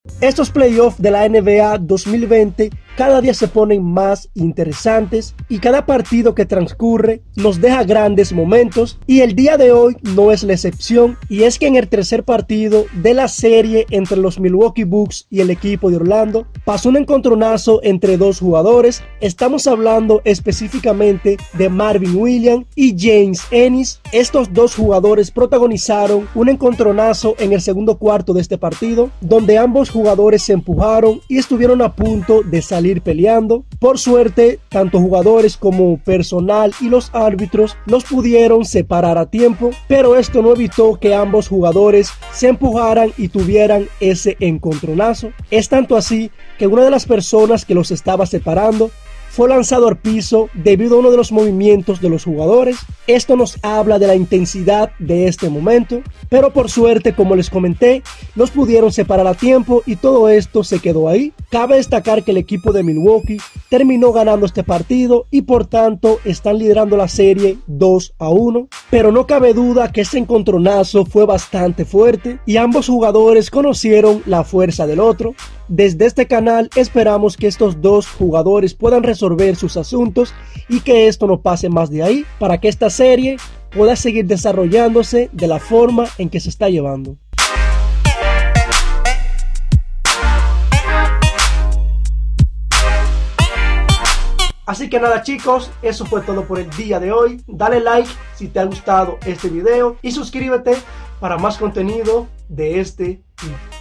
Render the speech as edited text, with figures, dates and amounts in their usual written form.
Estos playoffs de la NBA 2020 cada día se ponen más interesantes y cada partido que transcurre nos deja grandes momentos, y el día de hoy no es la excepción. Y es que en el tercer partido de la serie entre los Milwaukee Bucks y el equipo de Orlando pasó un encontronazo entre dos jugadores. Estamos hablando específicamente de Marvin Williams y James Ennis. Estos dos jugadores protagonizaron un encontronazo en el segundo cuarto de este partido, donde ambos jugadores se empujaron y estuvieron a punto de salir peleando. Por suerte, tanto jugadores como personal y los árbitros los pudieron separar a tiempo, pero esto no evitó que ambos jugadores se empujaran y tuvieran ese encontronazo. Es tanto así que una de las personas que los estaba separando fue lanzado al piso debido a uno de los movimientos de los jugadores. Esto nos habla de la intensidad de este momento, pero por suerte, como les comenté, los pudieron separar a tiempo y todo esto se quedó ahí. Cabe destacar que el equipo de Milwaukee terminó ganando este partido y por tanto están liderando la serie 2-1, pero no cabe duda que ese encontronazo fue bastante fuerte y ambos jugadores conocieron la fuerza del otro. Desde este canal esperamos que estos dos jugadores puedan resolver sus asuntos y que esto no pase más de ahí, para que esta serie pueda seguir desarrollándose de la forma en que se está llevando. Así que nada chicos, eso fue todo por el día de hoy. Dale like si te ha gustado este video y suscríbete para más contenido de este tipo.